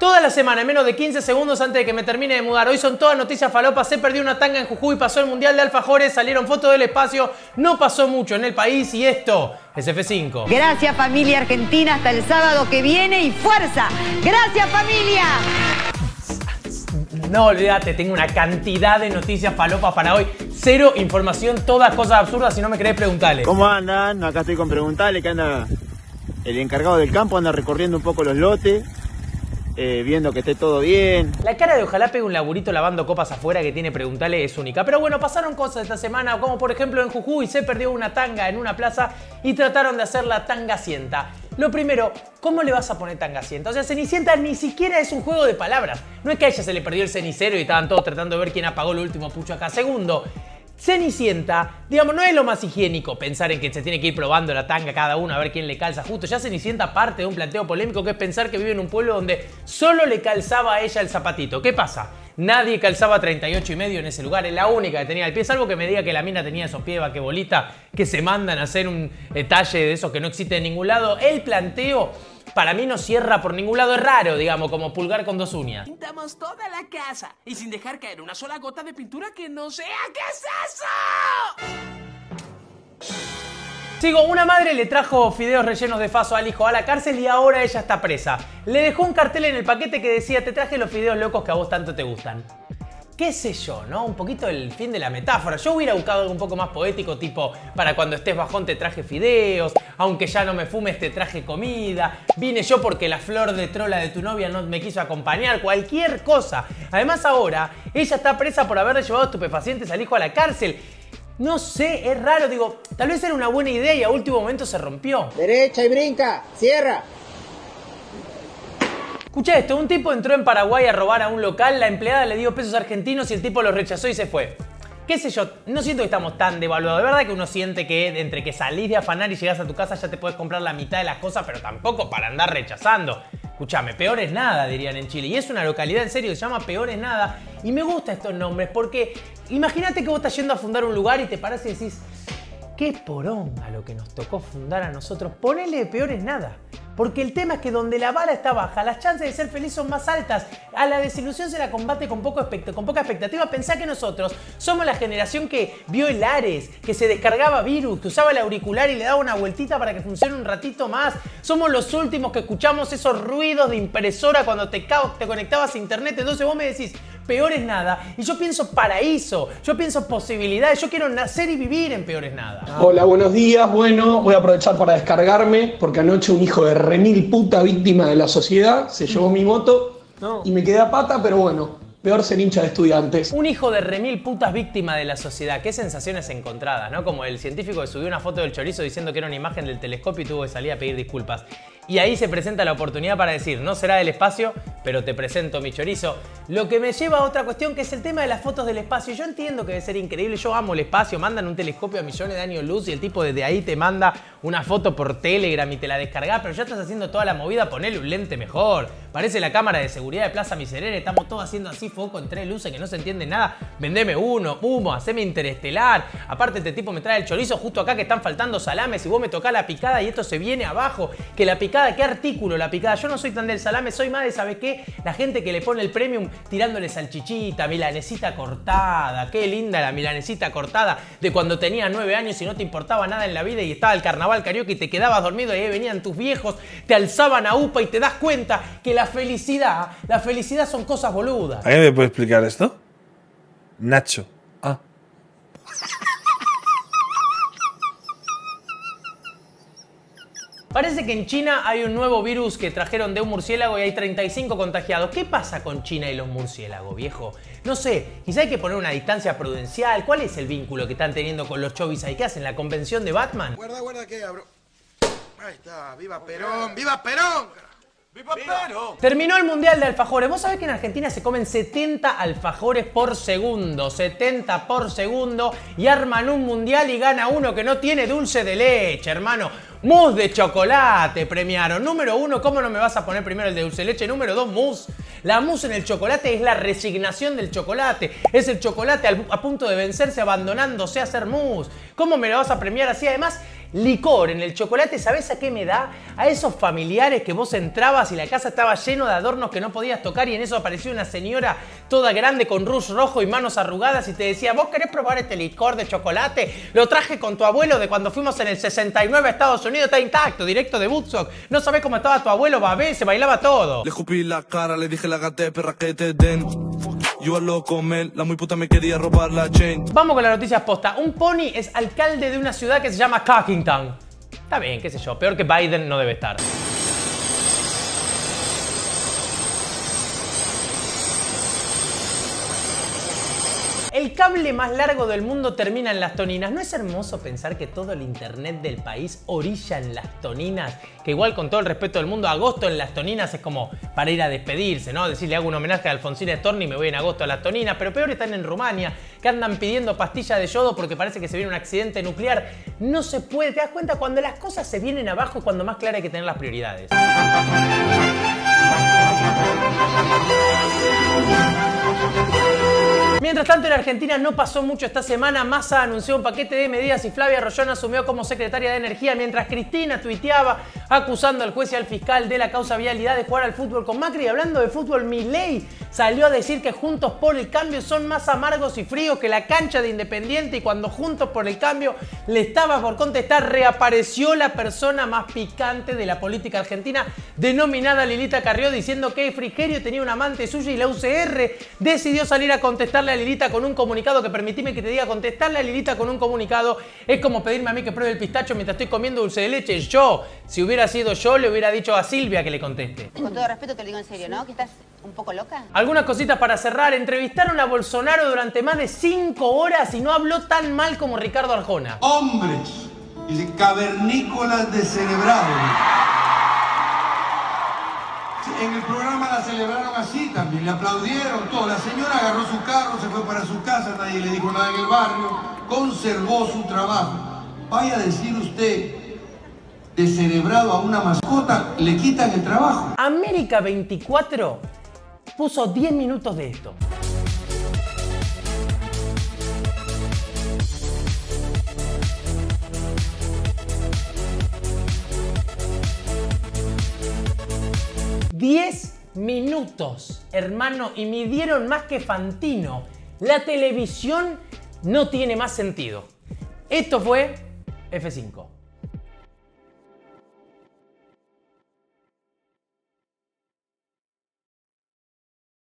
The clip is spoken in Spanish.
Toda la semana, en menos de 15 segundos antes de que me termine de mudar. Hoy son todas noticias falopas. Se perdió una tanga en Jujuy, pasó el Mundial de Alfajores, salieron fotos del espacio. No pasó mucho en el país y esto es F5. Gracias, familia argentina. Hasta el sábado que viene y ¡fuerza! ¡Gracias, familia! No, olvídate, tengo una cantidad de noticias falopas para hoy. Cero información, todas cosas absurdas. Si no me querés, preguntale. ¿Cómo andan? Acá estoy con Preguntale, que anda el encargado del campo, anda recorriendo un poco los lotes. Viendo que esté todo bien. La cara de ojalá pegue un laburito lavando copas afuera que tiene Preguntale es única. Pero bueno, pasaron cosas esta semana, como por ejemplo en Jujuy se perdió una tanga en una plaza y trataron de hacer la Tangacienta. Lo primero, ¿cómo le vas a poner Tangacienta? O sea, Cenicienta ni siquiera es un juego de palabras. No es que a ella se le perdió el cenicero y estaban todos tratando de ver quién apagó el último pucho acá. Segundo, Cenicienta, digamos, no es lo más higiénico pensar en que se tiene que ir probando la tanga cada uno a ver quién le calza justo. Ya Cenicienta parte de un planteo polémico que es pensar que vive en un pueblo donde solo le calzaba a ella el zapatito. ¿Qué pasa? Nadie calzaba 38 y medio en ese lugar, es la única que tenía el pie, salvo que me diga que la mina tenía esos pies vaquebolita que se mandan a hacer un talle de esos que no existe en ningún lado. El planteo para mí no cierra por ningún lado, es raro, digamos, como pulgar con dos uñas. Pintamos toda la casa y sin dejar caer una sola gota de pintura que no sea. ¿Qué es eso? Sigo, una madre le trajo fideos rellenos de faso al hijo a la cárcel y ahora ella está presa. Le dejó un cartel en el paquete que decía: te traje los fideos locos que a vos tanto te gustan. Qué sé yo, ¿no? Un poquito el fin de la metáfora. Yo hubiera buscado algo un poco más poético, tipo: para cuando estés bajón te traje fideos, aunque ya no me fumes te traje comida, vine yo porque la flor de trola de tu novia no me quiso acompañar, cualquier cosa. Además ahora, ella está presa por haberle llevado estupefacientes al hijo a la cárcel. No sé, es raro, digo, tal vez era una buena idea y a último momento se rompió. Derecha y brinca, cierra. Escucha esto, un tipo entró en Paraguay a robar a un local, la empleada le dio pesos argentinos y el tipo los rechazó y se fue. Qué sé yo, no siento que estamos tan devaluados. De verdad que uno siente que entre que salís de afanar y llegás a tu casa ya te puedes comprar la mitad de las cosas, pero tampoco para andar rechazando. Escuchame, Peor es Nada, dirían en Chile. Y es una localidad en serio que se llama Peor es Nada. Y me gustan estos nombres porque imagínate que vos estás yendo a fundar un lugar y te parás y decís: qué poronga lo que nos tocó fundar a nosotros. Ponele Peor es Nada. Porque el tema es que donde la vara está baja, las chances de ser feliz son más altas. A la desilusión se la combate con poca expectativa. Pensá que nosotros somos la generación que vio el Ares, que se descargaba virus, que usaba el auricular y le daba una vueltita para que funcione un ratito más. Somos los últimos que escuchamos esos ruidos de impresora cuando te conectabas a internet. Entonces vos me decís: Peor es Nada. Y yo pienso paraíso, yo pienso posibilidades, yo quiero nacer y vivir en Peor es Nada. Hola, buenos días. Bueno, voy a aprovechar para descargarme porque anoche un hijo de remil puta víctima de la sociedad se llevó mi moto y me quedé a pata, pero bueno, peor ser hincha de Estudiantes. Un hijo de remil putas víctima de la sociedad. Qué sensaciones encontradas, ¿no? Como el científico que subió una foto del chorizo diciendo que era una imagen del telescopio y tuvo que salir a pedir disculpas. Y ahí se presenta la oportunidad para decir: no será del espacio, pero te presento mi chorizo. Lo que me lleva a otra cuestión, que es el tema de las fotos del espacio. Yo entiendo que debe ser increíble, yo amo el espacio, mandan un telescopio a millones de años luz y el tipo desde ahí te manda una foto por Telegram y te la descargas, pero ya estás haciendo toda la movida, ponele un lente mejor. Parece la cámara de seguridad de Plaza Miserere, estamos todos haciendo así foco en 3 luces que no se entiende nada. Vendeme uno, humo, haceme Interestelar. Aparte este tipo me trae el chorizo justo acá que están faltando salames y vos me tocás la picada y esto se viene abajo. Que la picada, ¿qué artículo la picada? Yo no soy tan del salame, soy más de, ¿sabe qué? La gente que le pone el premium tirándole salchichita, milanesita cortada. Qué linda la milanesita cortada de cuando tenías 9 años y no te importaba nada en la vida y estaba el carnaval carioca y te quedabas dormido y ahí venían tus viejos, te alzaban a upa y te das cuenta que la felicidad son cosas boludas. ¿Alguien me puede explicar esto? Nacho. Ah. Parece que en China hay un nuevo virus que trajeron de un murciélago y hay 35 contagiados. ¿Qué pasa con China y los murciélagos, viejo? No sé, quizá hay que poner una distancia prudencial. ¿Cuál es el vínculo que están teniendo con los chovis ahí? ¿Qué hacen? ¿La convención de Batman? Guarda que abro. Ahí está, ¡viva Perón! ¡Viva Perón! ¡Viva Perón! Terminó el Mundial de Alfajores. ¿Vos sabés que en Argentina se comen 70 alfajores por segundo? 70 por segundo. Y arman un mundial y gana uno que no tiene dulce de leche, hermano. Mousse de chocolate premiaron. Número 1, ¿cómo no me vas a poner primero el de dulce de leche? Número 2, mousse. La mousse en el chocolate es la resignación del chocolate. Es el chocolate a punto de vencerse, abandonándose a hacer mousse. ¿Cómo me lo vas a premiar así? Además, licor en el chocolate, ¿sabés a qué me da? A esos familiares que vos entrabas y la casa estaba lleno de adornos que no podías tocar y en eso apareció una señora toda grande con rush rojo y manos arrugadas y te decía, ¿vos querés probar este licor de chocolate? Lo traje con tu abuelo de cuando fuimos en el 69 a Estados Unidos, está intacto, directo de Woodstock. No sabés cómo estaba tu abuelo, babé, se bailaba todo. Le escupí la cara, le dije la gata perra que te den. Yo al loco, men, la muy puta me quería robar la chain. Vamos con las noticias posta. Un pony es alcalde de una ciudad que se llama Cockington. Está bien, qué sé yo, peor que Biden no debe estar. El cable más largo del mundo termina en Las Toninas. ¿No es hermoso pensar que todo el internet del país orilla en Las Toninas? Que igual, con todo el respeto del mundo, agosto en Las Toninas es como para ir a despedirse, ¿no? Decirle, hago un homenaje a Alfonsina Storni y me voy en agosto a Las Toninas. Pero peor están en Rumania, que andan pidiendo pastillas de yodo porque parece que se viene un accidente nuclear. No se puede. ¿Te das cuenta? Cuando las cosas se vienen abajo es cuando más claro hay que tener las prioridades. Mientras tanto, en Argentina no pasó mucho esta semana. Massa anunció un paquete de medidas y Flavia Rollón asumió como secretaria de Energía, mientras Cristina tuiteaba acusando al juez y al fiscal de la causa vialidad de jugar al fútbol con Macri. Y hablando de fútbol, Milei salió a decir que Juntos por el Cambio son más amargos y fríos que la cancha de Independiente, y cuando Juntos por el Cambio le estaba por contestar, reapareció la persona más picante de la política argentina, denominada Lilita Carrió, diciendo que Frigerio tenía un amante suyo y la UCR decidió salir a contestarle a Lilita con un comunicado. Que permitime que te diga, contestarle a Lilita con un comunicado es como pedirme a mí que pruebe el pistacho mientras estoy comiendo dulce de leche. Yo, si hubiera sido yo, le hubiera dicho a Silvia que le conteste. Con todo respeto te lo digo en serio, ¿no? ¿Que estás un poco loca? Algunas cositas para cerrar. Entrevistaron a Bolsonaro durante más de 5 horas y no habló tan mal como Ricardo Arjona. Hombres y cavernícolas descerebrados. En el programa la celebraron así también, le aplaudieron todo. La señora agarró su carro, se fue para su casa, nadie le dijo nada en el barrio, conservó su trabajo. Vaya a decir usted, descerebrado a una mascota, le quitan el trabajo. América 24 puso 10 minutos de esto. ¡10 minutos, hermano! Y midieron más que Fantino. La televisión no tiene más sentido. Esto fue F5.